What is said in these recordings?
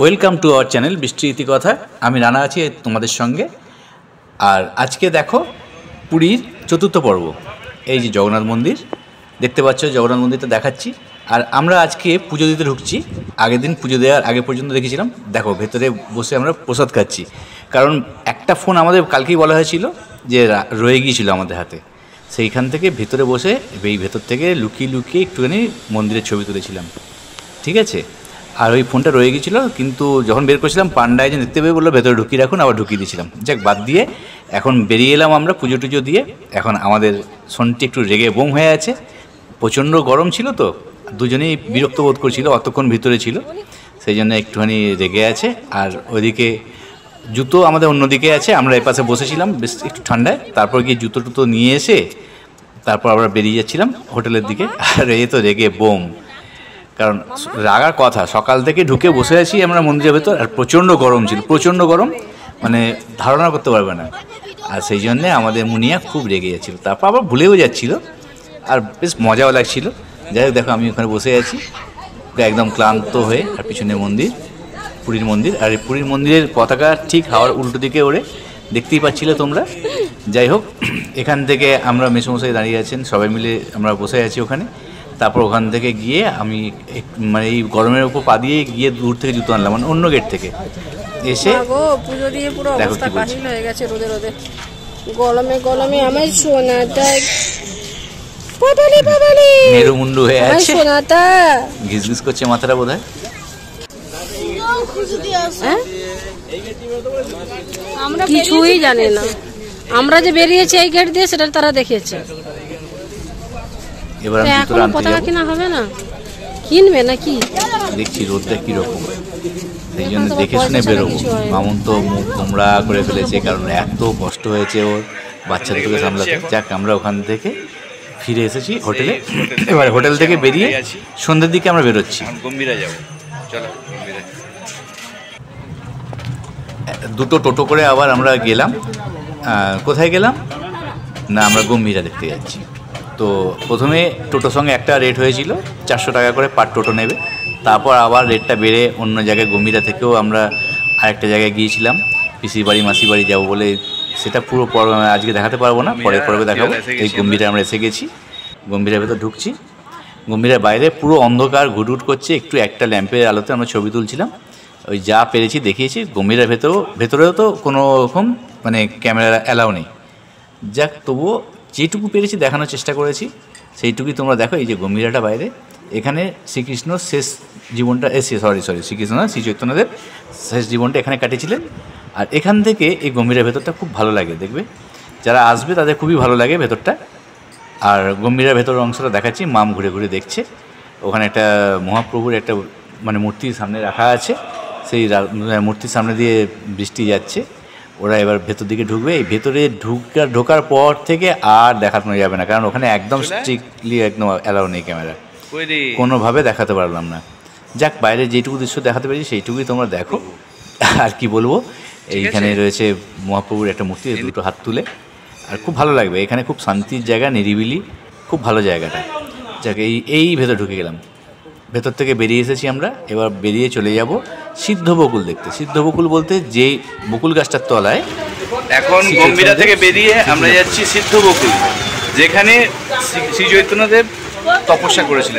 Welcome to our channel বৃষ্টি ইতিকথা। আমি রানা আছি তোমাদের সঙ্গে। আর আজকে দেখো পুরীর চতুর্থ পর্ব। এই যে জগন্নাথ মন্দির দেখতে পাচ্ছ, জগন্নাথ মন্দিরটা দেখাচ্ছি। আর আমরা আজকে পুজো দিতে ঢুকছি। আগের দিন পুজো দেওয়ার আগে পর্যন্ত দেখেছিলাম, দেখো ভেতরে বসে আমরা প্রসাদ খাচ্ছি। কারণ একটা ফোন আমাদের কালকেই বলা হয়েছিল যে রয়ে গিয়েছিল আমাদের হাতে, সেইখান থেকে ভেতরে বসে এই ভেতর থেকে লুকিয়ে লুকিয়ে একটুখানি মন্দিরের ছবি তুলেছিলাম, ঠিক আছে। আর ওই ফোনটা রয়ে গিয়েছিলো, কিন্তু যখন বের করেছিলাম পান্ডা একজন দেখতে পেয়ে বললো ভেতরে ঢুকিয়ে রাখুন, আবার ঢুকিয়ে দিয়েছিলাম। যাক, বাদ দিয়ে এখন বেরিয়ে এলাম আমরা পুজো টুজো দিয়ে। এখন আমাদের শোনটি একটু রেগে বোম হয়ে আছে, প্রচণ্ড গরম ছিল তো, দুজনেই বিরক্ত বোধ করছিল, অতক্ষণ ভিতরে ছিল, সেই জন্য একটুখানি রেগে আছে। আর ওইদিকে জুতো আমাদের অন্যদিকে আছে, আমরা এপাশে বসেছিলাম বেশ একটু ঠান্ডায়। তারপর গিয়ে জুতো টুতো নিয়ে এসে তারপর আমরা বেরিয়ে যাচ্ছিলাম হোটেলের দিকে। আর এই তো রেগে বোম, কারণ রাগার কথা, সকাল থেকে ঢুকে বসে আছি আমরা মন্দিরের ভেতর, আর প্রচণ্ড গরম ছিল, প্রচণ্ড গরম, মানে ধারণা করতে পারবে না। আর সেই জন্যে আমাদের মুনিয়া খুব রেগে যাচ্ছিলো, তারপর আবার ভুলেও যাচ্ছিলো, আর বেশ মজাও লাগছিলো। যাই হোক, দেখো আমি ওখানে বসে আছি একদম ক্লান্ত হয়ে, আর পিছনে মন্দির, পুরীর মন্দির। আর এই পুরীর মন্দিরের পতাকা ঠিক হাওয়ার উল্টো দিকে ওড়ে, দেখতেই পাচ্ছিলে তোমরা। যাই হোক, এখান থেকে আমরা মেসোমশাই দাঁড়িয়ে আছেন, সবাই মিলে আমরা বসে আছি ওখানে। তারপর ওখান থেকে গিয়ে আমি মানে এই গরমের উপর পা দিয়ে গিয়ে দূর থেকে জুতো আনলাম, মানে অন্য গেট থেকে এসে। পুজো দিয়ে পুরো অবস্থা কাহিল হয়ে গেছে রোদে রোদে, গরমে গরমে আমার সোনাটা মেরু মুন্ডু হয়ে আছে, সোনাটা ঘিসঘিস করছে মাথাটা বোধহয়। কিছুই জানে না, আমরা যে বেরিয়েছি এই গেট দিয়ে সেটা তারা দেখেছে। এবার এখন পতাকা কিনা হবে না, কিনবে নাকি দেখছি রোদটা কিরকম, সেই জন্য দেখে শুনে বেরোবো। মামুন তো মুখ কুমড়া করে ফেলেছে, কারণ এত কষ্ট হয়েছে ওর বাচ্চাদেরকে সামলাতে। যাক, আমরা ওখান থেকে ফিরে এসেছি হোটেলে। এবার হোটেল থেকে বেরিয়ে সন্ধ্যের দিকে আমরা বেরোচ্ছি, গম্ভীরা যাবো। চলো, দুটো টোটো করে আবার আমরা গেলাম। কোথায় গেলাম না, আমরা গম্ভীরা দেখতে যাচ্ছি। তো প্রথমে টোটোর সঙ্গে একটা রেট হয়েছিল 400 টাকা করে পার টোটো নেবে। তারপর আবার রেটটা বেড়ে অন্য জায়গায় গম্ভীরা থেকেও আমরা আরেকটা জায়গায় গিয়েছিলাম, পিসির বাড়ি মাসির বাড়ি যাবো বলে। সেটা পুরো পর্ব আজকে দেখাতে পারবো না, পরের পর্বে দেখাবো। এই গম্ভীরা আমরা এসে গেছি, গম্ভীরার ভেতর ঢুকছি। গম্ভীরার বাইরে পুরো অন্ধকার, ঘুটঘুট করছে, একটু একটা ল্যাম্পের আলোতে আমরা ছবি তুলছিলাম। ওই যা পেরেছি দেখিয়েছি। গম্ভীরার ভেতরেও তো কোনো রকম মানে ক্যামেরা অ্যালাউ নেই। যাক, তবুও যেটুকু পেরেছি দেখানোর চেষ্টা করেছি, সেইটুকুই তোমরা দেখো। এই যে গম্ভীরাটা বাইরে, এখানে শ্রীকৃষ্ণ শেষ জীবনটা শ্রীকৃষ্ণ না, শ্রী চৈতন্যদেব শেষ জীবনটা এখানে কাটিয়েছিলেন। আর এখান থেকে এই গম্ভীরার ভেতরটা খুব ভালো লাগে, দেখবে যারা আসবে তাদের খুবই ভালো লাগে ভেতরটা। আর গম্ভীরার ভেতর অংশটা দেখাচ্ছি, মাম ঘুরে ঘুরে দেখছে। ওখানে একটা মহাপ্রভুর একটা মানে মূর্তির সামনে রাখা আছে, সেই মূর্তির সামনে দিয়ে বৃষ্টি যাচ্ছে। ওরা এবার ভেতর দিকে ঢুকবে। এই ভেতরে ঢোকার পর থেকে আর দেখানো যাবে না, কারণ ওখানে একদম স্ট্রিক্টলি একদম অ্যালাউ নেই ক্যামেরা, কোনোভাবে দেখাতে পারলাম না। যাক, বাইরে যেটুকু দৃশ্য দেখাতে পেরেছি সেইটুকুই তোমরা দেখো। আর কি বলবো, এইখানে রয়েছে মহাপ্রভুর একটা মূর্তি, দুটো হাত তুলে। আর খুব ভালো লাগবে এখানে, খুব শান্তির জায়গা, নিরিবিলি, খুব ভালো জায়গাটা। যাক, এই ভেতর ঢুকে গেলাম। ভেতর থেকে বেরিয়ে এসেছি আমরা, এবার বেরিয়ে চলে যাব সিদ্ধ বকুল দেখতে। সিদ্ধ বকুল বলতে যে বকুল গাছটার তলায় এখন গম্ভীরা থেকে বেরিয়ে আমরা যাচ্ছি সিদ্ধ বকুল, যেখানে শ্রী চৈতন্যদেব তপস্যা করেছিলেন।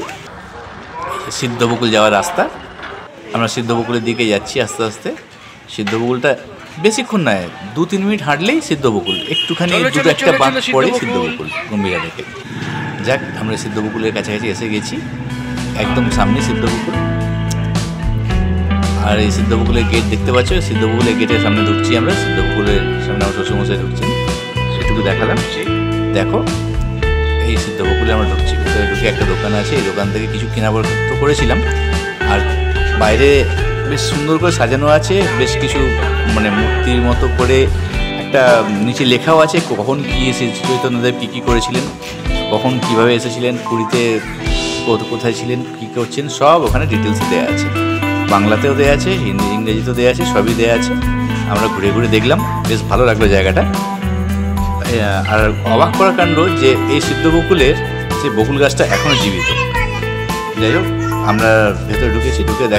সিদ্ধ বকুল যাওয়ার রাস্তা, আমরা সিদ্ধ বকুলের দিকে যাচ্ছি আস্তে আস্তে। সিদ্ধ বকুলটা বেশিক্ষণ নয়, 2-3 মিনিট হাঁটলেই সিদ্ধ বকুল, একটুখানি দুটো একটা বাঁক পড়ে সিদ্ধ বকুল গম্ভীরা থেকে। যাক, আমরা সিদ্ধ বকুলের কাছাকাছি এসে গেছি, একদম সামনে সিদ্ধ বকুল। আর এই সিদ্ধ বকুলের গেট দেখতে পাচ্ছ, সিদ্ধ বকুলের গেটের সামনে ঢুকছি আমরা। সিদ্ধ বকুলের সামনে আমার শ্বশুরমশাই ঢুকছেন, সেটুকু দেখালাম। দেখো, এই সিদ্ধ বকুলে আমরা ঢুকছি। ভিতরে ঢুকে একটা দোকান আছে, এই দোকান থেকে কিছু কেনাকাটা করেছিলাম। আর বাইরে বেশ সুন্দর করে সাজানো আছে, বেশ কিছু মানে মূর্তির মতো করে একটা নিচে লেখাও আছে কখন কী শ্রী চৈতন্যদেব কী করেছিলেন, কখন কীভাবে এসেছিলেন পুরীতে, কোথায় ছিলেন, কী করছেন, সব ওখানে ডিটেলসে দেওয়া আছে। বাংলাতেও দেওয়া আছে, ইংরেজিতেও দেওয়া আছে, সবই দেওয়া আছে। আমরা ঘুরে ঘুরে দেখলাম, বেশ ভালো লাগলো জায়গাটা। আর অবাক করার কাণ্ড যে এই সিদ্ধ বকুলের সেই বকুল গাছটা এখনও জীবিত। যাই হোক, আমরা ভেতরে ঢুকেছি, ঢুকে দেখো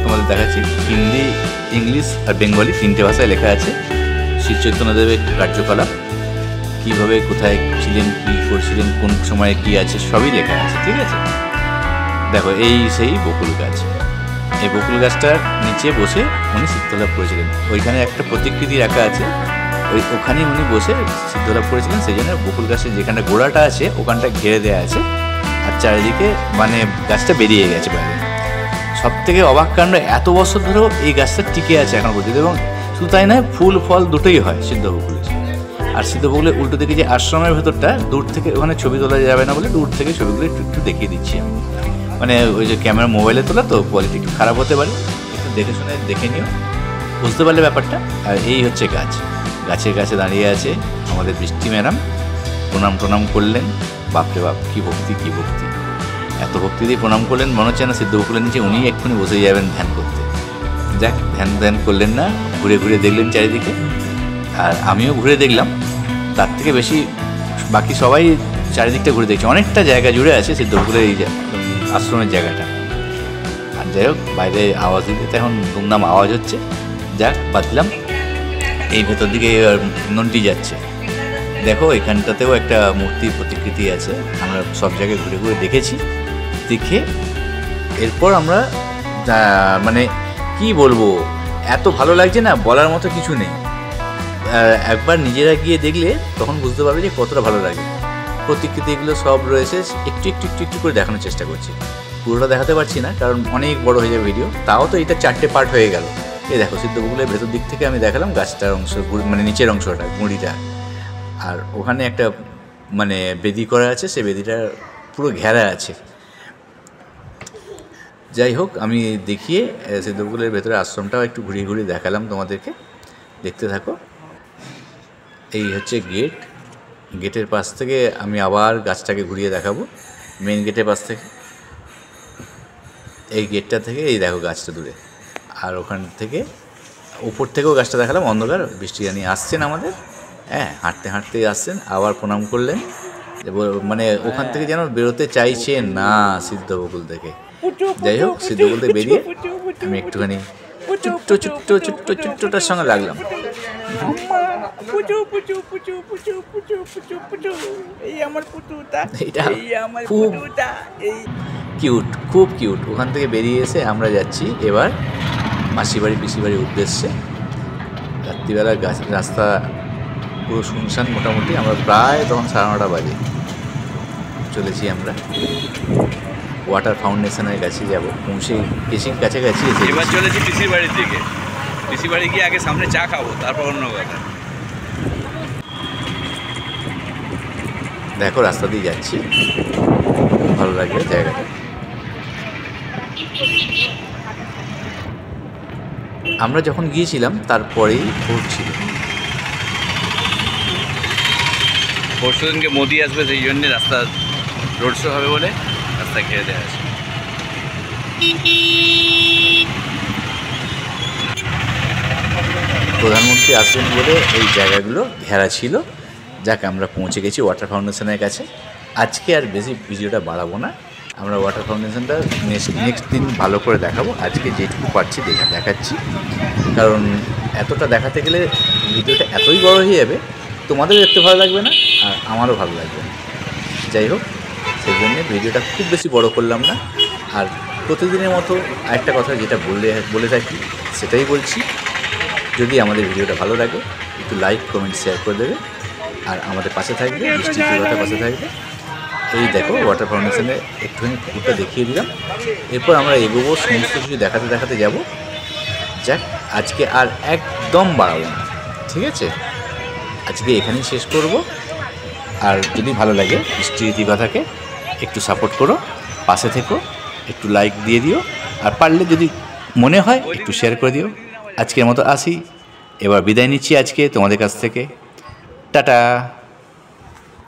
তোমাদের দেখাচ্ছি। হিন্দি, ইংলিশ আর বেঙ্গলি 3টে ভাষায় লেখা আছে। শ্রী চৈতন্যদেবের কার্যকলাপ, কীভাবে কোথায় ছিলেন, কী করছিলেন, কোন সময়ে কী আছে, সবই লেখা আছে। ঠিক আছে, দেখো এই সেই বকুল গাছ। এই বকুল গাছটার নিচে বসে উনি সিদ্ধলাভ করেছিলেন। ওইখানে একটা প্রতিকৃতি রাখা আছে, ওখানে উনি বসে সিদ্ধলাভ করেছিলেন। সেই জন্য বকুল গাছের যেখানে গোড়াটা আছে ওখানটা ঘিরে দেওয়া আছে, আর চারিদিকে মানে গাছটা বেরিয়ে গেছে বাইরে। সব থেকে অবাক কাণ্ড, এত বছর ধরেও এই গাছটা টিকে আছে এখন পর্যন্ত। এবং শুধু তাই নয়, ফুল ফল দুটোই হয় সিদ্ধ বকুলের। আর সিদ্ধ বকুলের উল্টো দিকে যে আশ্রমের ভেতরটা, দূর থেকে ওখানে ছবি তোলা যাবে না বলে দূর থেকে ছবিগুলো একটু দেখিয়ে দিচ্ছি আমি। মানে ওই যে ক্যামেরা মোবাইলে তোলা তো কোয়ালিটি একটু খারাপ হতে পারে, একটু দেখে শুনে দেখে নিও, বুঝতে পারলে ব্যাপারটা। আর এই হচ্ছে গাছ, গাছের কাছে দাঁড়িয়ে আছে আমাদের বৃষ্টি ম্যাডাম, প্রণাম করলেন। বাপরে বাপ, কী ভক্তি, কী ভক্তি! এত ভক্তি দিয়ে প্রণাম করলেন, মনে হচ্ছে না সিদ্ধ বকুলের নিচে উনি এক্ষুনি বসে যাবেন ধ্যান করতে। যাক, ধ্যান করলেন না, ঘুরে ঘুরে দেখলেন চারিদিকে, আর আমিও ঘুরে দেখলাম। তার থেকে বেশি বাকি সবাই চারিদিকটা ঘুরে দেখছে, অনেকটা জায়গা জুড়ে আছে সিদ্ধ বকুলের এই আশ্রমের জায়গাটা। আর যাই হোক, বাইরে আওয়াজ দিতে এখন দুমদাম আওয়াজ হচ্ছে। যাক, বাদ দিলাম। এই ভেতর দিকে নন্টি যাচ্ছে, দেখো এখানটাতেও একটা মূর্তির প্রতিকৃতি আছে। আমরা সব জায়গায় ঘুরে ঘুরে দেখেছি। দেখে এরপর আমরা মানে কি বলবো, এত ভালো লাগছে না, বলার মতো কিছু নেই। একবার নিজেরা গিয়ে দেখলে তখন বুঝতে পারবে যে কতটা ভালো লাগে। প্রতিকৃতিগুলো সব রয়েছে, একটু করে দেখানোর চেষ্টা করছি। পুরোটা দেখাতে পারছি না কারণ অনেক বড় হয়ে যাবে ভিডিও। তাও তো এটা 4টে পার্ট হয়ে গেল। এই দেখো সিদ্ধ বকুলের ভেতর দিক থেকে আমি দেখালাম গাছটার অংশ, মানে নিচের অংশটা, গুঁড়িটা। আর ওখানে একটা মানে বেদি করা আছে, সেই বেদিটা পুরো ঘেরা আছে। যাই হোক, আমি দেখিয়ে সিদ্ধ বকুলের ভেতরে আশ্রমটাও একটু ঘুরিয়ে ঘুরিয়ে দেখালাম তোমাদেরকে, দেখতে থাকো। এই হচ্ছে গেট, গেটের পাশ থেকে আমি আবার গাছটাকে ঘুরিয়ে দেখাবো। মেন গেটের পাশ থেকে, এই গেটটা থেকে এই দেখো গাছটা দূরে। আর ওখান থেকে উপর থেকেও গাছটা দেখালাম, অন্ধকার, বৃষ্টি জানি আসছেন আমাদের, হ্যাঁ, হাঁটতে হাঁটতেই আসছেন। আবার প্রণাম করলেন, মানে ওখান থেকে যেন বেরোতে চাইছে না সিদ্ধ বকুল থেকে। যাই হোক, সিদ্ধ বকুল থেকে বেরিয়ে আমি একটুখানি ছোট্টটার সঙ্গে লাগলাম। খুব কিউট। ওখান থেকে বেরিয়ে এসে আমরা যাচ্ছি এবার মাসিবাড়ি পিসিবাড়ির উদ্দেশ্যে। রাত্রিবেলা রাস্তা পুরো শুনশান মোটামুটি। আমরা প্রায় তখন 9:30 বাজে চলেছি আমরা। ওয়াটার ফাউন্ডেশনের কাছে যাব, পৌঁছে এসে কাছাকাছি এবার চলেছি পিসির বাড়ির দিকে। পিসির বাড়ি গিয়ে আগে সামনে চা খাবো, তারপর অন্য কথা। দেখো রাস্তা দিয়ে যাচ্ছি, ভালো লাগবে জায়গাটা। আমরা যখন গিয়েছিলাম তারপরেই ভোট ছিল। পরশু দিনকে মোদি আসবে, সেই জন্য রাস্তা রোড শো হবে বলে রাস্তা ঘিরে দেওয়া আছে। প্রধানমন্ত্রী আসবেন বলে এই জায়গাগুলো ঘেরা ছিল। যাক, আমরা পৌঁছে গেছি ওয়াটার ফাউন্ডেশনের কাছে। আজকে আর বেশি ভিডিওটা বাড়াবো না, আমরা ওয়াটার ফাউন্ডেশনটা নেক্সট দিন ভালো করে দেখাবো। আজকে যেটুকু পারছি দেখাচ্ছি, কারণ এতটা দেখাতে গেলে ভিডিওটা এতই বড় হয়ে যাবে, তোমাদেরও দেখতে ভালো লাগবে না আর আমারও ভালো লাগবে না। যাই হোক, সেই জন্যে ভিডিওটা খুব বেশি বড় করলাম না। আর প্রতিদিনের মতো আরেকটা কথা যেটা বলে থাকি সেটাই বলছি, যদি আমাদের ভিডিওটা ভালো লাগে একটু লাইক কমেন্ট শেয়ার করে দেবে, আর আমাদের পাশে থাকবে, মিষ্টি চুলাটার পাশে থাকবে। এই দেখো ওয়াটার ফাউন্ডেশনে একটুখানি পুকুরটা দেখিয়ে দিলাম। এরপর আমরা এগোবো, সমস্ত কিছু দেখাতে যাব। যাক, আজকে আর একদম বাড়াবো না, ঠিক আছে? আজকে এখানেই শেষ করব। আর যদি ভালো লাগে মিষ্টি কথাকে একটু সাপোর্ট করো, পাশে থেকো, একটু লাইক দিয়ে দিও, আর পারলে যদি মনে হয় একটু শেয়ার করে দিও। আজকের মতো আসি, এবার বিদায় নিচ্ছি আজকে তোমাদের কাছ থেকে। টাটা।